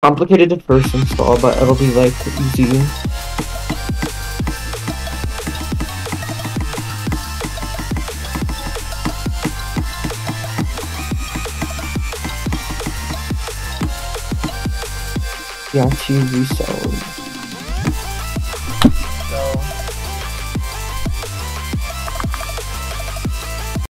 complicated to first install, but it'll be like easy. Yeah, TV sound.